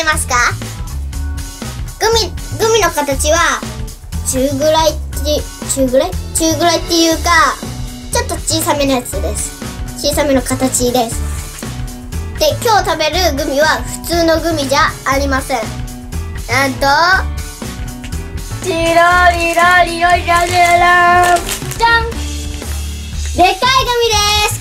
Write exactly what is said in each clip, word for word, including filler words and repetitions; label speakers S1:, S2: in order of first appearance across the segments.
S1: ますか？グミ、グミの形は中ぐらいって、中ぐらい中ぐらいっていうか、ちょっと小さめのやつです。小さめの形です。で、今日食べるグミは普通のグミじゃありません。なんと、チラリラリラリラリラじゃん、でかいグミです。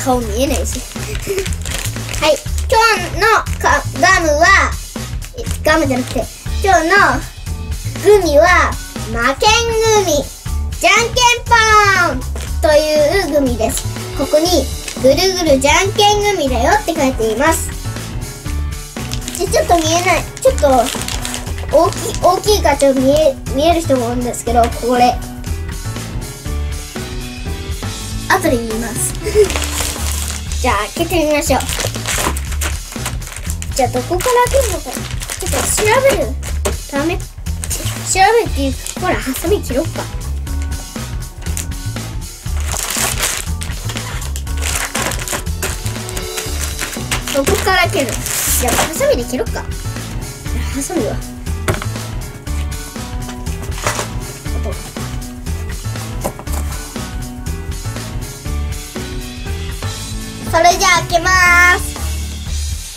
S1: 顔見えないしはい、今日のかガムはガムじゃなくて、今日のグミは負けんグミ、じゃんけんぽんというグミです。ここにぐるぐるじゃんけんグミだよって書いています。でちょっと見えない、ちょっと大きい大きいからちょっと見え見える人もいるんですけど、これ後で言いますじゃあ開けてみましょう。じゃあどこから開けるのかちょっと調べるため、調べるっていうか、ほらハサミ切ろうか。どこから開ける？じゃあハサミで切ろうか。ハサミはそれじゃあ開けまーす。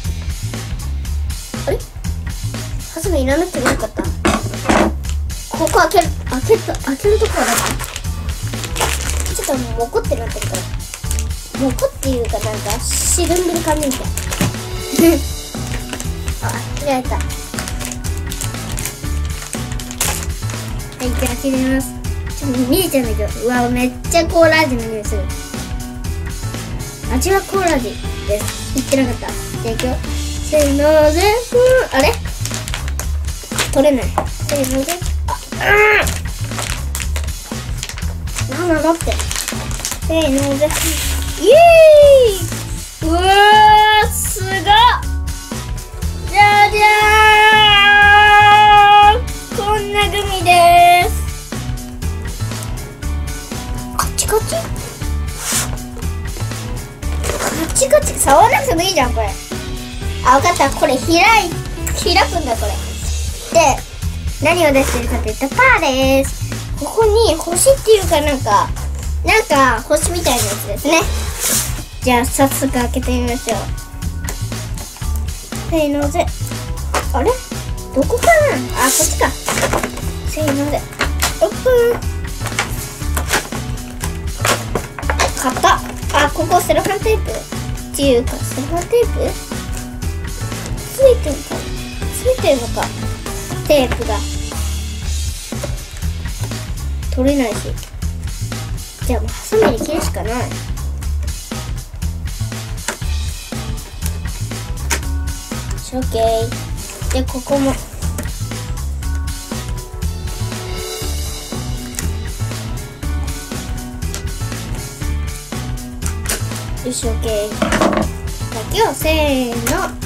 S1: あれ？ハサミいらなくてもよかった。ここ開ける、開けた、開けるとこはだってちょっともうモコってなってるから、モコっていうかなんか汁んでる感じみたいあ、開いた。はい、じゃあ開けてみます。ちょっと見えちゃうんだけど、うわ、めっちゃコーラ味の匂いする。味はコーラ味です。言ってなかった。じゃあいくよ。せーので、うん、あれ取れない。せーので、あ、うん、なんなのって。せーので、イエーイ、うわー、すごっ、じゃじゃーん、こんなグミでーす。カチカチカチカチ、触らなくてもいいじゃんこれ。あ、わかった、これ開い開くんだこれで。何を出してるかというとパーです。ここに星っていうかなんかなんか星みたいなやつですね。じゃあ早速開けてみましょう。せーので、あれどこかなあ、こっちか。せーのでオープン。買った。あ、ここセロハンテープっていうか、セロハンテープついてるかついてるのか。テープが取れないし、じゃあもうハサミで切るしかない。オッケー。でここもよし、オッケー。だけをせーの。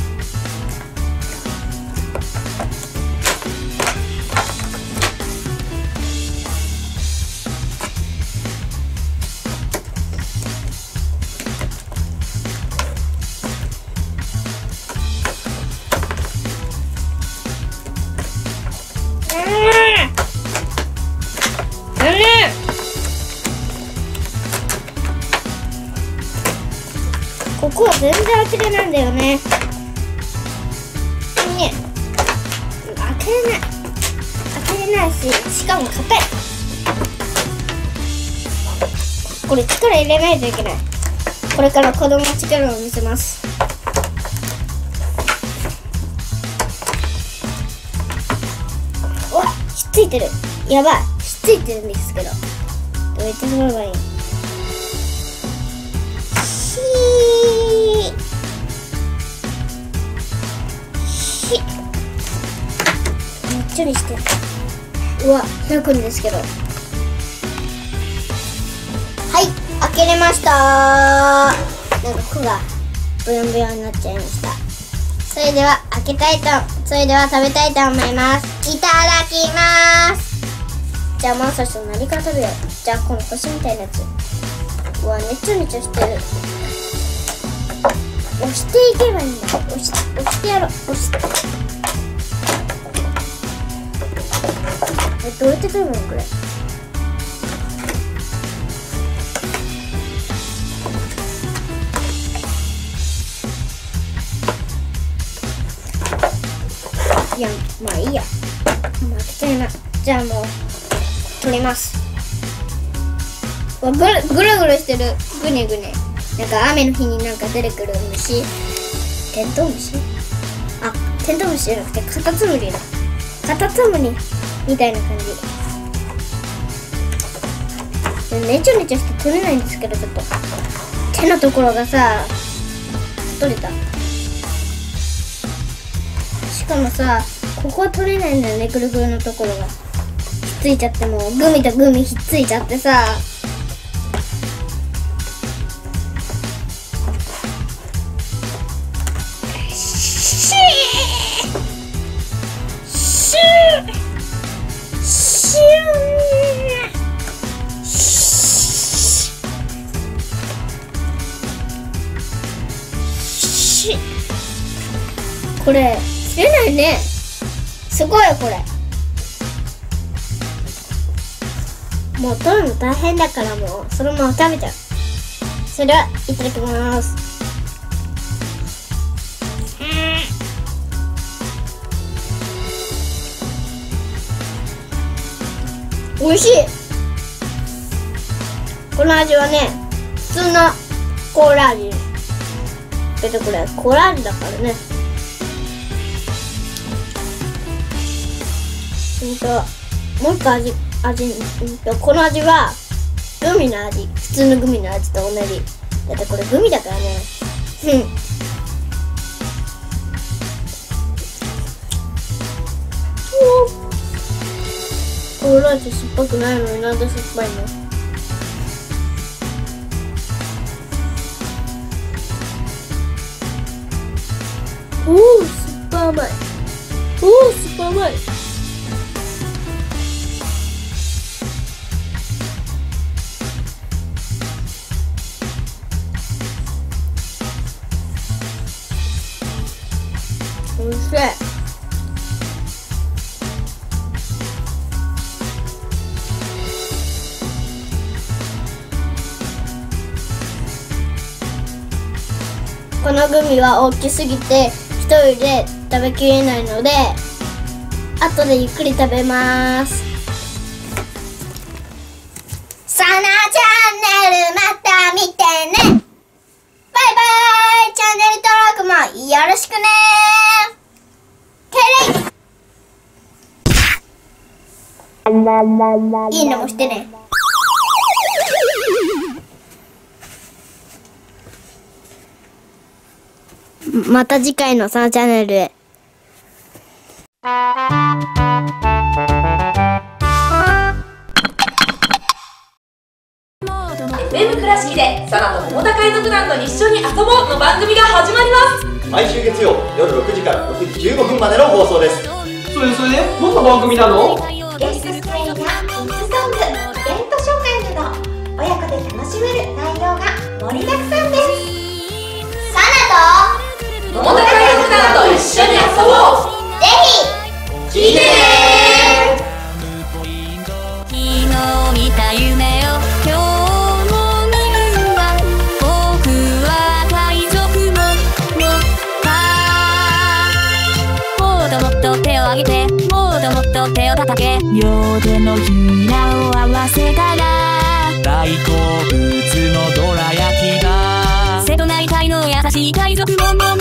S1: ここは全然開けれないんだよね。ね、開けれない。開けれないし、しかも硬い。これ力入れないといけない。これから子供の力を見せます。うわ、ひっついてる。やばい、ひっついてるんですけど、どうやって取ればいい？めっちゃりしてる。うわ、開くんですけど。はい、開けれましたー。なんか服がブヨンブヨンになっちゃいました。それでは開けたいと、それでは食べたいと思います。いただきます。じゃあまず最初何から食べよう。じゃあこの星みたいなやつ。うわ、ねちょねちょしてる。押していけばいいんだ。押し、押してやろう。押して。 え、どうやって取るのこれ。いや、まあいいや。負けちゃいな。じゃあもう取ります。ぐるぐるぐるしてる。ぐねぐね。なんか雨の日になんか出てくる虫。テントウムシ？あ、テントウムシじゃなくてカタツムリだ。カタツムリみたいな感じ。ねちょねちょして取れないんですけど、ちょっと手のところがさ取れた。しかもさ、ここは取れないんだよね。ぐるぐるのところがひっついちゃって、もうグミとグミひっついちゃってさ。シューシューこれ切れないね。すごいこれ。もう取るの大変だから、もうそのまま食べちゃう。それではいただきます。うん、おいしい。この味はね、普通のコーラ味。えっとこれコーラ味だからね。うんともう一個味味うんとこの味はグミの味、普通のグミの味と同じ。だってこれグミだからね。うん。コーラ味酸っぱくないのになんで酸っぱいの？おお、酸っぱ甘い。おお、酸っぱ甘い。おいしい。このグミは大きすぎて一人で食べきれないので、後でゆっくり食べます。サナチャンネルまた見てね。バイバイ。チャンネル登録もよろしくね。てれい。いいねもしてね。また次回のサナチャンネルへ。
S2: エフエム 倉敷でサナと桃田海賊団と一緒に遊ぼうの番組が始まります。
S3: 毎週月曜夜ろくじからろくじじゅうごふんまでの放送です。
S4: それそれでどんな番組なの？
S2: ゲスト出演やキッズソング、イベント紹介など親子で楽しめる内容が盛りだくさんです。サナと桃田海賊団と一緒に遊ぼう。ぜひ聞いてね。
S5: 昨日見た夢を今日も見るわ。僕は海賊ののか。もっともっと手を挙げて、もっともっと手を叩け。両手のひらを合わせたら大好物のどら焼きだ。瀬戸内海の優しい海賊も